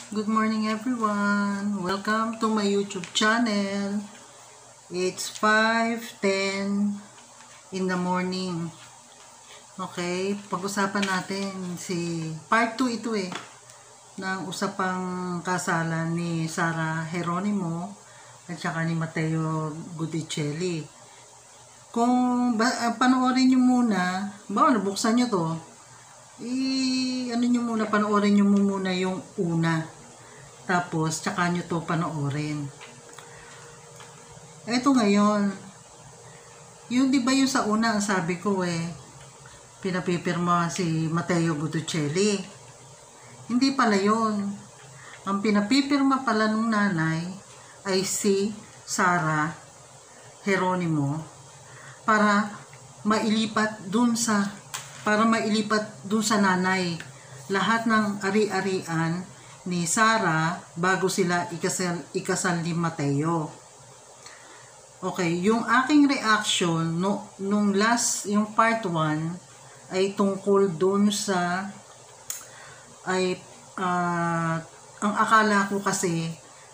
Good morning everyone. Welcome to my YouTube channel. It's 5:10 in the morning. Okay, pag-usapan natin si part 2 ito ng usapang kasalan ni Sara Geronimo at saka ni Matteo Gudicelli. Kung panoorin nyo muna, nabuksan nyo to, panoorin nyo muna yung una. Tapos, tsaka nyo to panoorin. Eto ngayon, yung di ba yung sa una, ang sabi ko pinapipirma si Matteo Gudicelli. Hindi pala yun. Ang pinapipirma pala nung nanay ay si Sara Geronimo para mailipat dun sa nanay lahat ng ari-arian ni Sara bago sila ikasal ni Matteo. Okay, yung aking reaction nung yung part 1 ay tungkol dun sa ang akala ko kasi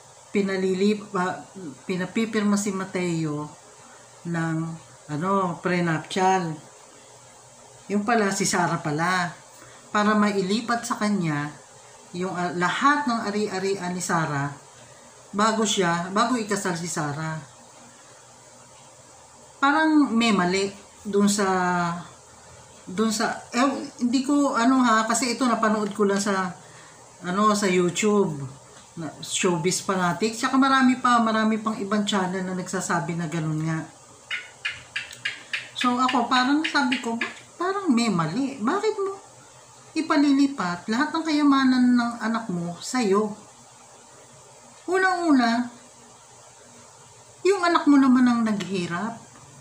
pinapipirma si Matteo ng prenuptial. Yung pala si Sara pala para mailipat sa kanya yung lahat ng ari-arian ni Sara bago ikasal si Sara. Parang may mali dun sa hindi ko kasi ito napanood ko lang sa YouTube na Showbiz Fanatics, tsaka marami pang ibang channel na nagsasabi na ganun nga. So ako parang sabi ko, parang may mali. Bakit mo ipalilipat lahat ng kayamanan ng anak mo sa'yo? Unang-una, yung anak mo naman ang naghirap.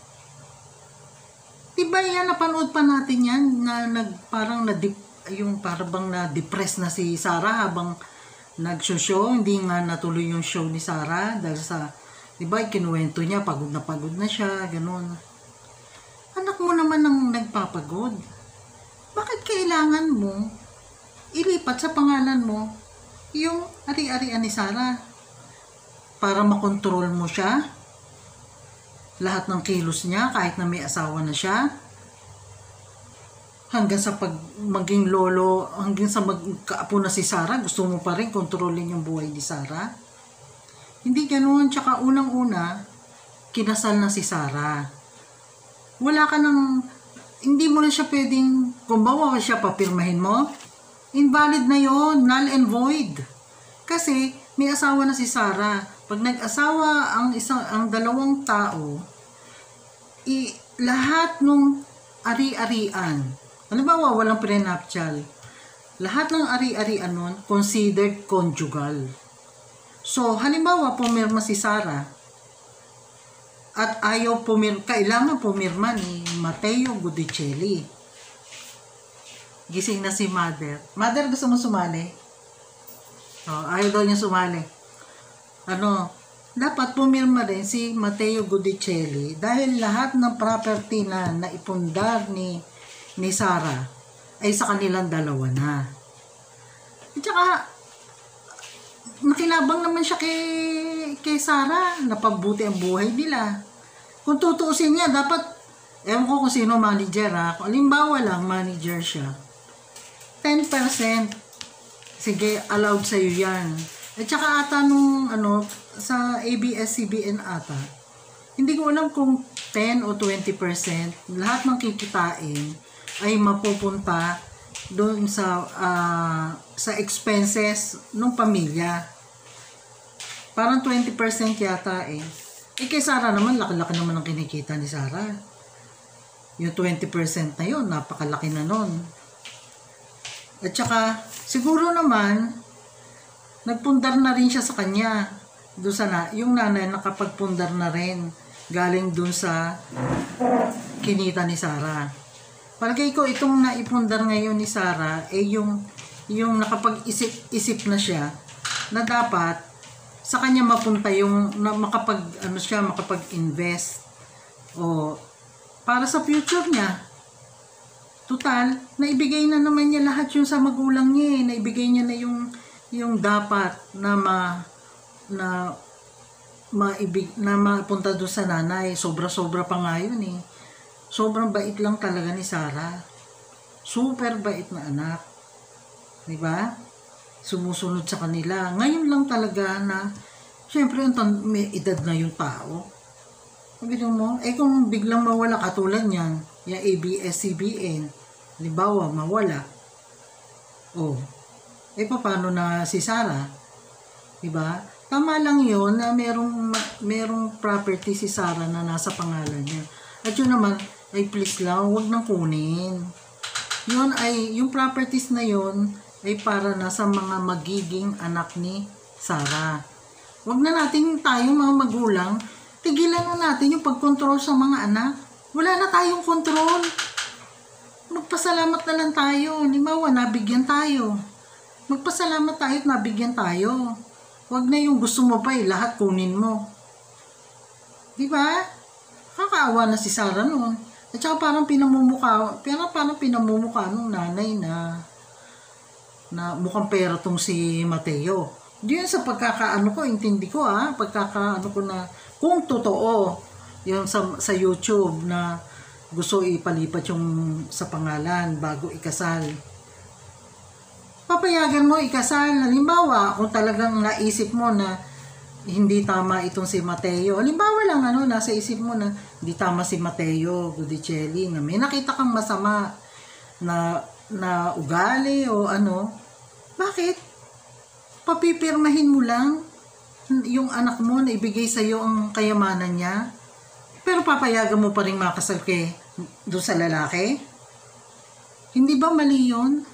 Diba yan, napanood pa natin yan, parang na-depress na si Sara habang nag-show. Hindi nga natuloy yung show ni Sara dahil sa, diba, kinuwento niya, pagod na siya, ganun. Anak mo naman ang nagpapagod. Bakit kailangan mo ilipat sa pangalan mo yung ari-arian ni Sara? Para makontrol mo siya? Lahat ng kilos niya kahit na may asawa na siya? Hanggang sa maging lolo, hanggang sa magkaapo na si Sara, gusto mo pa rin kontrolin yung buhay ni Sara? Hindi ganoon. Tsaka unang-una, kinasal na si Sara. Hindi mo na siya pwedeng, kung bawa siya papirmahin mo, invalid na yon, null and void. Kasi may asawa na si Sara. Pag nag-asawa ang dalawang tao, lahat ng ari-arian, halimbawa walang prenuptial, lahat ng ari-arian nun considered conjugal. So halimbawa pumirma si Sara at kailangan pumirma ni Matteo Gudicelli. Gising na si Mother. Mother, gusto mo sumali? Ayaw daw niya sumali. Dapat pumirma rin si Matteo Gudicelli dahil lahat ng property na naipundar ni Sara ay sa kanilang dalawa na. At saka, nakinabang naman siya kay Sara, napabuti ang buhay nila. Kung tutuusin niya, dapat, ewan ko kung sino manager kung halimbawa lang manager siya, 10%, sige, allowed sa'yo yan. At saka ata sa ABS-CBN ata, hindi ko alam kung 10 o 20%, lahat ng kikitain ay mapupunta doon sa expenses ng pamilya. Parang 20% yata kay Sara naman, laki-laki naman ang kinikita ni Sara. Yung 20% na yun, napakalaki na nun. At saka, siguro naman, nagpundar na rin siya sa kanya. Yung nanay nakapagpundar na rin, galing doon sa kinita ni Sara. Palagay ko, itong naipundar ngayon ni Sara, yung nakapag-isip na siya, na dapat, sa kanya mapunta yung makapag-invest o para sa future niya. Total, naibigay na naman niya lahat yung sa magulang niya. Naibigay niya na yung yung dapat na mapunta doon sa nanay. Sobra-sobra pa nga yun eh. Sobrang bait lang talaga ni Sarah. Super bait na anak. Diba? Sumusunod sa kanila. Ngayon lang talaga na, syempre, may edad na yung tao. Sabi mo, kung biglang mawala katulad niyan, yung ABS-CBN, halimbawa, mawala. Paano na si Sarah? Diba? Tama lang yun na merong property si Sarah na nasa pangalan niya. At yun naman, please lang, huwag nang kunin. Yung properties na yun, ay para na sa mga magiging anak ni Sarah. Huwag na natin tayo mga magulang, tigilan na natin yung pagkontrol sa mga anak. Wala na tayong kontrol. Magpasalamat na lang tayo. Limawa, nabigyan tayo. Magpasalamat tayo at nabigyan tayo. Huwag na yung gusto mo pa lahat kunin mo. Diba? Kakaawa na si Sarah noon. At saka parang pinamumukha nung nanay na mukhang pera tong si Mateo. Diyan sa pagkakaano ko, intindi ko pagkakaano ko na kung totoo yung sa YouTube na gusto ipalipat yung sa pangalan bago ikasal. Papayagan mo ikasal. Halimbawa, kung talagang naisip mo na hindi tama itong si Mateo. Halimbawa lang nasa isip mo na hindi tama si Mateo Gudicelli, na may nakita kang masama na ugali o ano. Bakit? Papipirmahin mo lang yung anak mo na ibigay sa iyo ang kayamanan niya, pero papayagan mo pa rin makasal doon sa lalaki? Hindi ba mali yun?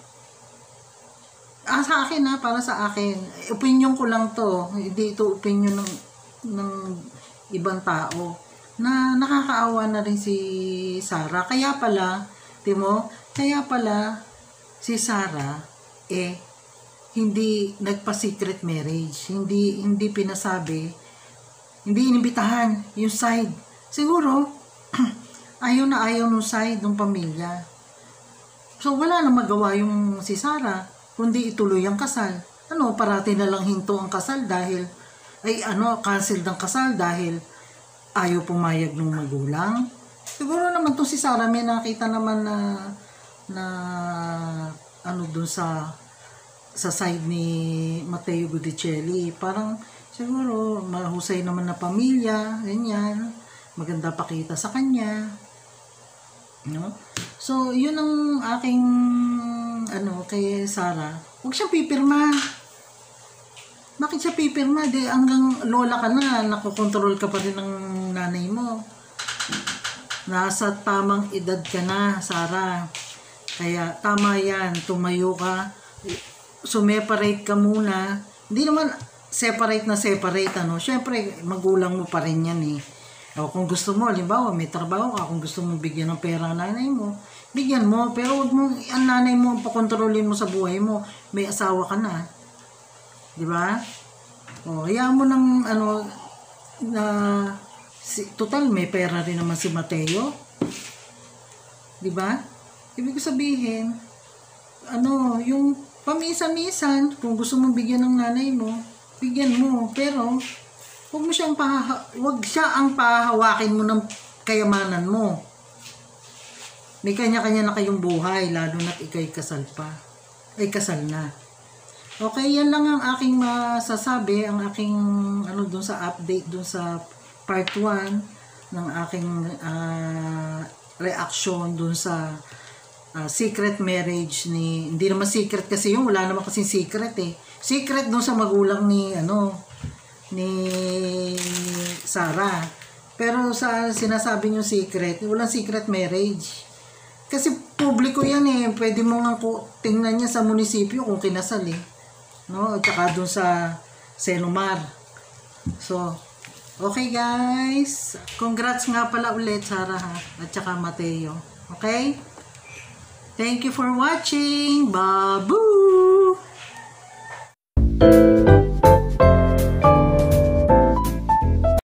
Sa akin para sa akin, opinion ko lang to, hindi ito opinion ng ibang tao, na nakakaawa na rin si Sarah. Kaya pala si Sarah hindi nagpa-secret marriage, hindi pinasabi, hindi inimbitahan yung side. Siguro ayaw nung side ng pamilya. So wala na magawa yung si Sarah kundi ituloy ang kasal. Parati na lang hinto ang kasal dahil cancel ng kasal dahil ayaw pumayag ng magulang. Siguro naman to si Sarah may nakita naman na doon sa side ni Mateo Gudicelli. Parang siguro mahusay naman na pamilya, ganyan. Maganda pakita sa kanya. So, yun ang aking kay Sarah. Huwag siyang pipirma. Bakit siya pipirma? Hanggang lola ka na, nakokontrol ka pa rin ng nanay mo. Nasa tamang edad ka na, Sarah. Kaya tama yan, tumayo ka. Sumeparate ka muna. Hindi naman separate. Syempre, magulang mo pa rin yan kung gusto mo, halimbawa, may trabaho ka, kung gusto mo bigyan ng pera ang nanay mo, bigyan mo, pero huwag mo, ang nanay mo, pakontrolin mo sa buhay mo, may asawa ka na. Diba? Hayaan mo ng, total, may pera rin naman si Mateo. Diba? Ibig ko sabihin, yung pamisa-misan, kung gusto mong bigyan ng nanay mo, bigyan mo, pero huwag siya ang pahawakin mo ng kayamanan mo. May kanya-kanya na kayong buhay, lalo na't ikay kasal na. Okay, yan lang ang aking masasabi, ang aking dun sa update dun sa part 1 ng aking reaction dun sa secret marriage hindi naman secret kasi yung wala naman kasing secret secret dun sa magulang ni Sarah. Pero sa sinasabi niyo secret, walang secret marriage. Kasi publiko yan pwede mo nga tingnan niya sa munisipyo kung kinasal at saka dun sa Senomar. So, okay guys, congrats nga pala ulit Sarah at saka Mateo. Okay? Thank you for watching. Babu!